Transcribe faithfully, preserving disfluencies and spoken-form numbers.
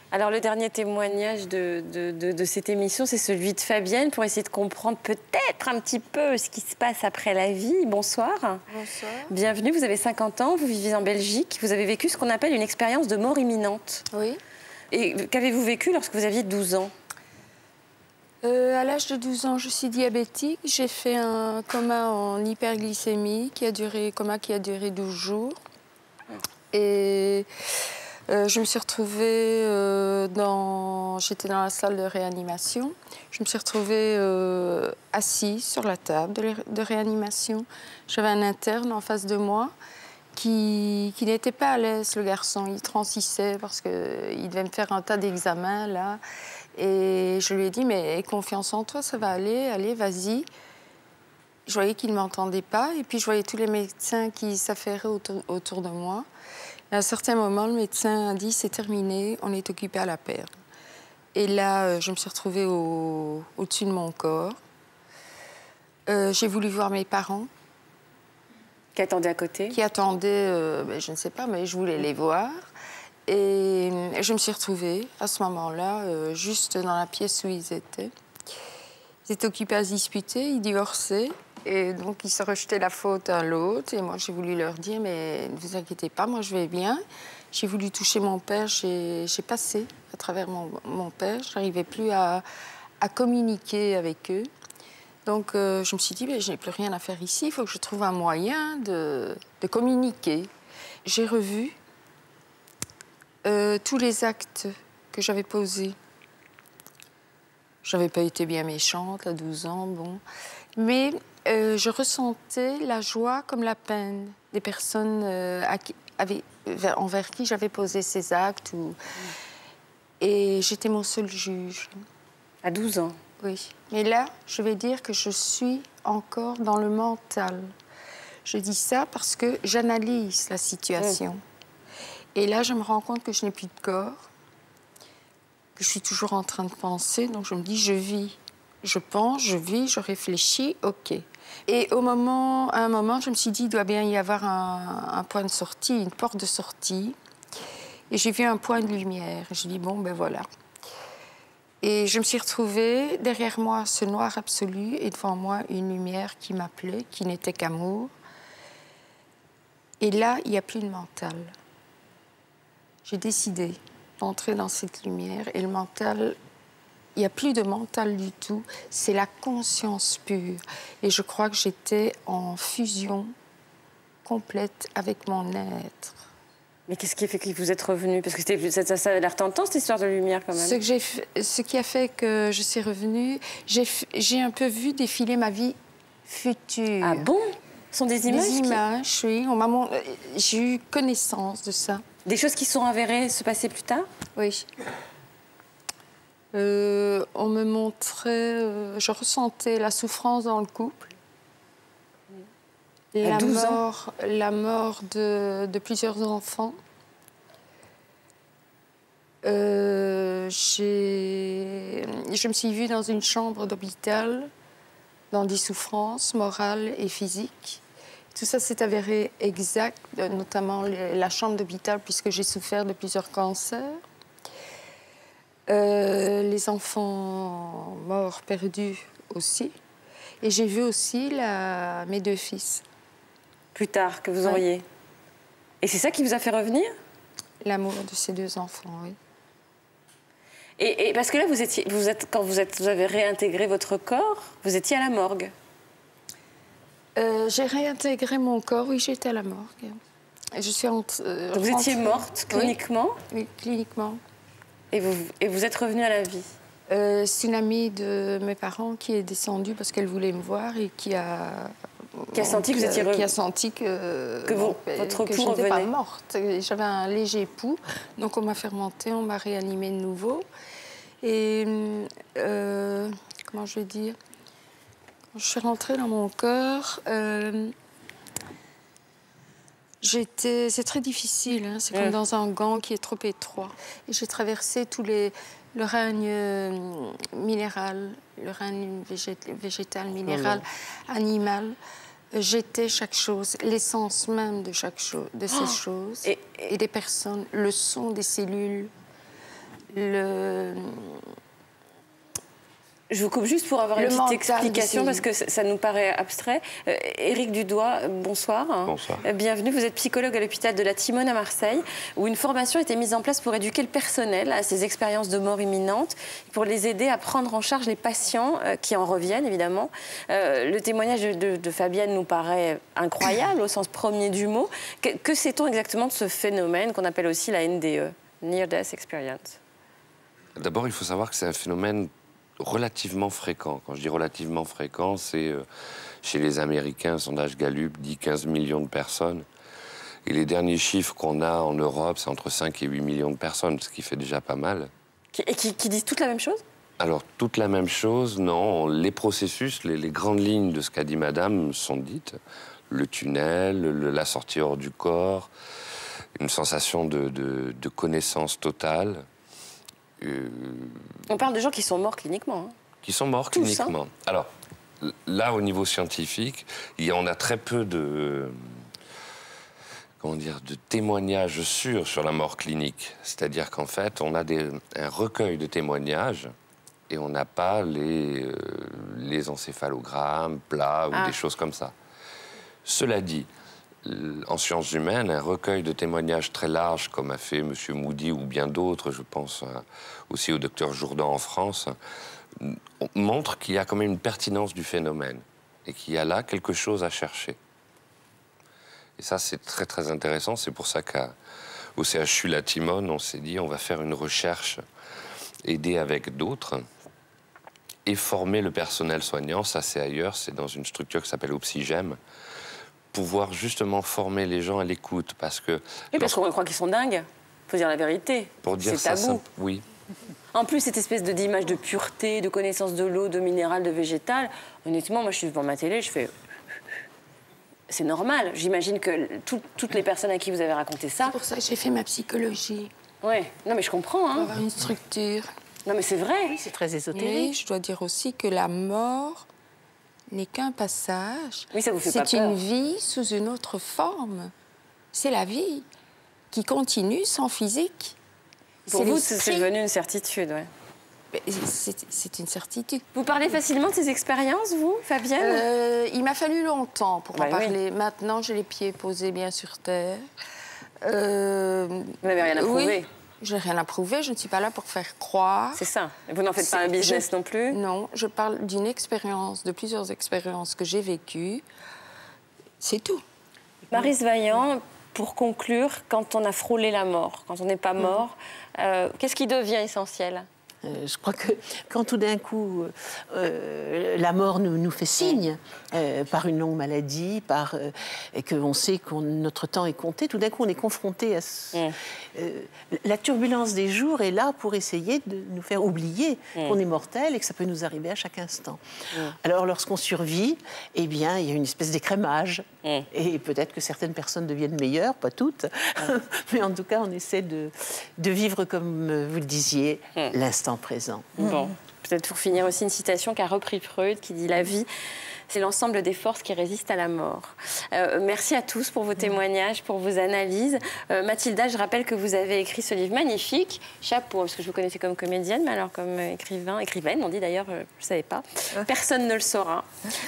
Alors, le dernier témoignage de, de, de, de cette émission, c'est celui de Fabienne, pour essayer de comprendre peut-être un petit peu ce qui se passe après la vie. Bonsoir. Bonsoir. Bienvenue, vous avez cinquante ans, vous vivez en Belgique. Vous avez vécu ce qu'on appelle une expérience de mort imminente. Oui. Et qu'avez-vous vécu lorsque vous aviez douze ans? euh, À l'âge de douze ans, je suis diabétique. J'ai fait un coma en hyperglycémie qui a duré, coma qui a duré douze jours. Et euh, je me suis retrouvée euh, dans... J'étais dans la salle de réanimation. Je me suis retrouvée euh, assise sur la table de, de réanimation. J'avais un interne en face de moi qui, qui n'était pas à l'aise, le garçon. Il transissait parce qu'il devait me faire un tas d'examens, là. Et je lui ai dit, mais aie confiance en toi, ça va aller, allez, vas-y. Je voyais qu'il ne m'entendait pas. Et puis, je voyais tous les médecins qui s'affairaient autour, autour de moi. Et à un certain moment, le médecin a dit, c'est terminé, on est occupé à la perdre. Et là, je me suis retrouvée au, au-dessus de mon corps. Euh, j'ai voulu voir mes parents. Qui attendaient à côté? Qui attendaient, euh, ben, je ne sais pas, mais je voulais les voir. Et je me suis retrouvée, à ce moment-là, euh, juste dans la pièce où ils étaient. Ils étaient occupés à se disputer, ils divorçaient. Et donc, ils se rejetaient la faute à l'autre. Et moi, j'ai voulu leur dire, mais ne vous inquiétez pas, moi, je vais bien. J'ai voulu toucher mon père, j'ai passé à travers mon, mon père. Je n'arrivais plus à, à communiquer avec eux. Donc, euh, je me suis dit, mais je n'ai plus rien à faire ici. Il faut que je trouve un moyen de, de communiquer. J'ai revu euh, tous les actes que j'avais posés. Je n'avais pas été bien méchante à douze ans, bon. Mais euh, je ressentais la joie comme la peine des personnes euh, à qui, avec, vers, envers qui j'avais posé ces actes. Ou... Et j'étais mon seul juge. À douze ans? Oui. Mais là, je vais dire que je suis encore dans le mental. Je dis ça parce que j'analyse la situation. Mmh. Et là, je me rends compte que je n'ai plus de corps, que je suis toujours en train de penser. Donc, je me dis, je vis. Je pense, je vis, je réfléchis, OK. Et au moment, à un moment, je me suis dit, il doit bien y avoir un, un point de sortie, une porte de sortie. Et j'ai vu un point de lumière. J'ai dit, bon, ben voilà. Et je me suis retrouvée derrière moi, ce noir absolu, et devant moi, une lumière qui m'appelait, qui n'était qu'amour. Et là, il n'y a plus de mental. J'ai décidé d'entrer dans cette lumière, et le mental... Il n'y a plus de mental du tout, c'est la conscience pure. Et je crois que j'étais en fusion complète avec mon être. Mais qu'est-ce qui a fait que vous êtes revenue? Parce que ça, ça a l'air tentant, cette histoire de lumière, quand même. Ce, que j'ai, ce qui a fait que je suis revenue, j'ai un peu vu défiler ma vie future. Ah bon? Ce sont des images? Des images, qui... oui. J'ai eu connaissance de ça. Des choses qui sont avérées se passer plus tard? Oui. Euh, on me montrait, euh, je ressentais la souffrance dans le couple, à la douze mort, ans. la mort de, de plusieurs enfants. Euh, je me suis vue dans une chambre d'hôpital, dans des souffrances morales et physiques. Tout ça s'est avéré exact, notamment la chambre d'hôpital, puisque j'ai souffert de plusieurs cancers. Euh, les enfants morts, perdus aussi. Et j'ai vu aussi la... mes deux fils. Plus tard, que vous auriez. Ouais. Et c'est ça qui vous a fait revenir? L'amour de ces deux enfants, oui. Et, et parce que là, vous étiez, vous êtes, quand vous, êtes, vous avez réintégré votre corps, vous étiez à la morgue. Euh, j'ai réintégré mon corps, oui, j'étais à la morgue. Je suis entre, euh, Donc vous étiez morte, cliniquement? Oui, oui, cliniquement. Et vous, et vous êtes revenue à la vie? euh, C'est une amie de mes parents qui est descendue parce qu'elle voulait me voir et qui a... Qui a senti que vous étiez... Qui a senti que... Que vous, bon, votre que pouls je n'étais pas revenait. morte. J'avais un léger pouls. Donc on m'a fait remonter, on m'a réanimée de nouveau. Et... Euh, comment je vais dire? Quand je suis rentrée dans mon corps... Euh, J'étais... C'est très difficile, hein? C'est comme mmh. dans un gant qui est trop étroit. Et j'ai traversé tous les... le règne euh, minéral, le règne végét... végétal, minéral, mmh. animal. J'étais chaque chose, l'essence même de chaque chose, de ces oh. choses. Et, et... et des personnes, le son des cellules, le... Je vous coupe juste pour avoir Le une petite explication, aussi. parce que ça nous paraît abstrait. Euh, Éric Dudois, bonsoir. Bonsoir. Euh, bienvenue, vous êtes psychologue à l'hôpital de la Timone à Marseille, où une formation a été mise en place pour éduquer le personnel à ces expériences de mort imminente, pour les aider à prendre en charge les patients euh, qui en reviennent, évidemment. Euh, le témoignage de, de, de Fabienne nous paraît incroyable, au sens premier du mot. Que, que sait-on exactement de ce phénomène qu'on appelle aussi la N D E, Near Death Experience? D'abord, il faut savoir que c'est un phénomène relativement fréquent. Quand je dis relativement fréquent, c'est euh, chez les Américains, un sondage Gallup dit quinze millions de personnes. Et les derniers chiffres qu'on a en Europe, c'est entre cinq et huit millions de personnes, ce qui fait déjà pas mal. Et qui, qui disent toute la même chose? Alors, toute la même chose, non. Les processus, les, les grandes lignes de ce qu'a dit Madame sont dites. Le tunnel, le, la sortie hors du corps, une sensation de, de, de connaissance totale. Euh, On parle de gens qui sont morts cliniquement. Hein. Qui sont morts Tous, cliniquement. hein. Alors, là, au niveau scientifique, il y a, on a très peu de, comment dire, de témoignages sûrs sur la mort clinique. C'est-à-dire qu'en fait, on a des, un recueil de témoignages et on n'a pas les, euh, les encéphalogrammes plats ou Ah. des choses comme ça. Cela dit, en sciences humaines, un recueil de témoignages très large, comme a fait M. Moody ou bien d'autres, je pense euh, aussi au docteur Jourdan en France, montre qu'il y a quand même une pertinence du phénomène et qu'il y a là quelque chose à chercher. Et ça, c'est très, très intéressant. C'est pour ça qu'au C H U La Timone, on s'est dit on va faire une recherche, aider avec d'autres et former le personnel soignant. Ça, c'est ailleurs, c'est dans une structure qui s'appelle Opsigem, pouvoir justement former les gens à l'écoute, parce que... Oui, parce qu'on croit qu'ils sont dingues. Il faut dire la vérité. Pour dire c'est ça, tabou. simple, oui. En plus, cette espèce de d'image de pureté, de connaissance de l'eau, de minéral, de végétal, honnêtement, moi, je suis devant ma télé, je fais... C'est normal. J'imagine que tout, toutes les personnes à qui vous avez raconté ça... C'est pour ça que j'ai fait ma psychologie. Oui, non, mais je comprends. Hein. Avoir une structure. Non, mais c'est vrai. C'est très Et ésotérique. je dois dire aussi que la mort n'est qu'un passage. Oui, ça vous fait pas C'est peur. une vie sous une autre forme. C'est la vie qui continue sans physique. Pour vous, l'esprit. c'est devenu une certitude, ouais. Mais c'est c'est une certitude. Vous parlez facilement de ces expériences, vous, Fabienne? Euh, il m'a fallu longtemps pour Bah en oui. parler. Maintenant, j'ai les pieds posés bien sur terre. Euh, Vous n'avez rien à prouver. Oui, je n'ai rien à prouver. Je ne suis pas là pour faire croire. C'est ça. Et vous n'en faites pas un C'est- business je- non plus? Non, je parle d'une expérience, de plusieurs expériences que j'ai vécues. C'est tout. Maryse Vaillant, pour conclure, quand on a frôlé la mort, quand on n'est pas mort, euh, qu'est-ce qui devient essentiel? Euh, je crois que quand tout d'un coup euh, la mort nous, nous fait signe, euh, par une longue maladie, par, euh, et qu'on sait que notre temps est compté, tout d'un coup on est confronté à ce, Mm. euh, la turbulence des jours est là pour essayer de nous faire oublier Mm. qu'on est mortel et que ça peut nous arriver à chaque instant. Mm. Alors lorsqu'on survit, eh bien il y a une espèce d'écrémage Mm. et peut-être que certaines personnes deviennent meilleures, pas toutes, mais en tout cas on essaie de, de vivre comme euh, vous le disiez, Mm. l'instant présent. Bon, peut-être pour finir aussi une citation qu'a repris Freud, qui dit « La vie, c'est l'ensemble des forces qui résistent à la mort ». Euh, merci à tous pour vos témoignages, pour vos analyses. Euh, Mathilda, je rappelle que vous avez écrit ce livre magnifique, chapeau, parce que je vous connaissais comme comédienne, mais alors comme écrivain, écrivaine, on dit d'ailleurs, euh, je ne savais pas. Personne ne le saura.